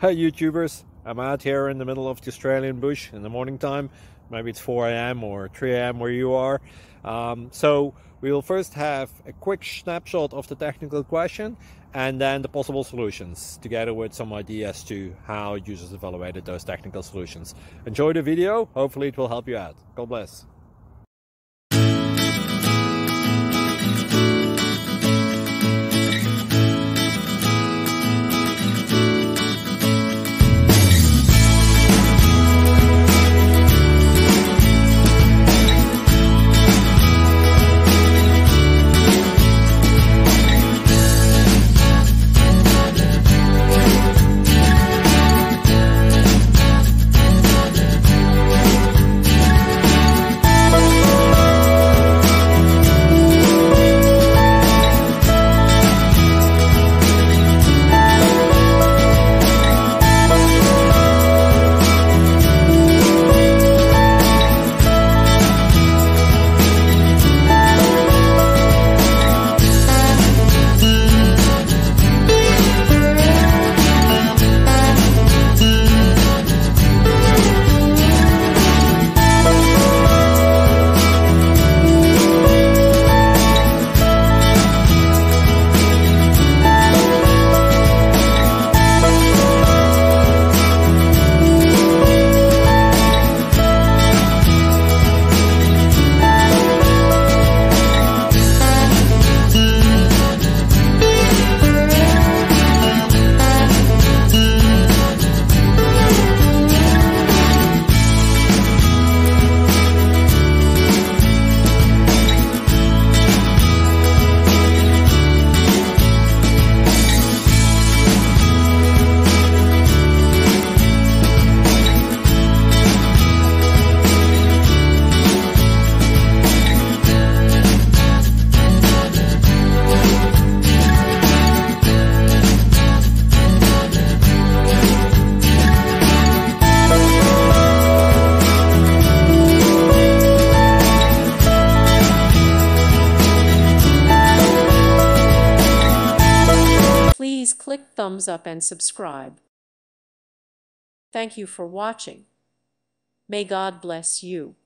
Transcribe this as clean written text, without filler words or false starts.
Hey YouTubers, I'm out here in the middle of the Australian bush in the morning time. Maybe it's 4 a.m. or 3 a.m. where you are. So we'll first have a quick snapshot of the technical question and then the possible solutions, together with some ideas to how users evaluated those technical solutions. Enjoy the video, hopefully it will help you out. God bless. Please click thumbs up and subscribe. Thank you for watching. May God bless you.